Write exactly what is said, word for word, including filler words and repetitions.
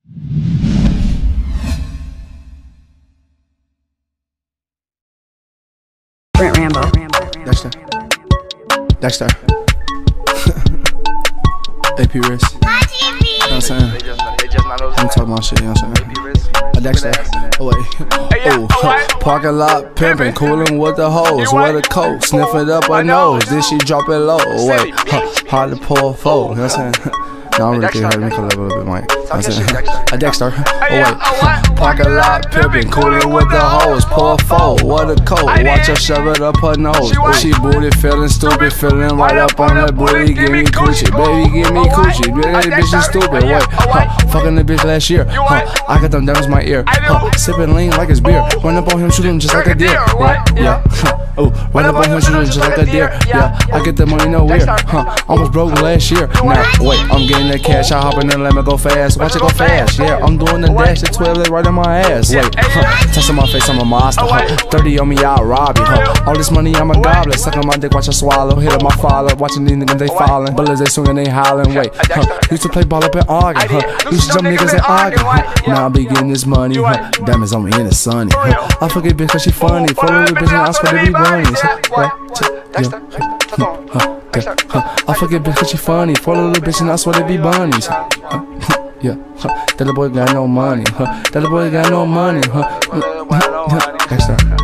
Brent Rambo. Dexter. Dexter. A P Risk. You know what I'm saying? I'm talking about shit, you know what I'm saying? A Dexter. Oh, wait. Oh, huh. Parking lot pimping, cooling with the hoes, with a coat, sniff it up her nose, then she drop it low. Wait, huh. Hard to pull a foe, you know what I'm saying? No, I'm really kidding. Let me collab a little bit, Mike. A Dexter. Oh, wait. Parking lot pimping, cooling with the hoes, pour a foe, what a coat, watch her shove it up her nose. She booty feeling stupid, feeling right up on her booty, give me coochie, baby, give me coochie. Baby, bitch is stupid. Wait, huh. Fucking the bitch last year. Huh. I got them diamonds in my ear. Huh. Sipping lean like it's beer. Run up on him, shoot him just like a deer. Right? Yeah. Oh, run up on him, shoot him just like a deer. Yeah. I get the money nowhere. Huh. Almost broke last year. Now, wait, I'm getting that cash. I hop in and let me go fast. Watch it go fast. Yeah, I'm doing the dash. The toilet right in my ass. Wait, huh. Touching my face, I'm a monster. Huh. thirty on me, I'll rob you. Huh. All this money, I'm a goblin. Sucking my dick, watch her swallow. Hit up my father. Watching these niggas, they falling. Bullets, they swinging, they howling. Wait, huh. Used to play ball up and argue. Huh. Used to jump niggas and argue. Huh. Now I be getting this money. Huh. Diamonds on me in the sunny. Huh. I forget bitch cause she funny. Follow the bitch and I swear they be bunnies. I forget bitch cause she funny. Follow the bitch and I swear they be bunnies. Huh. Yeah, huh. That little boy got no money. Huh. That little boy got no money. Huh. Dexter.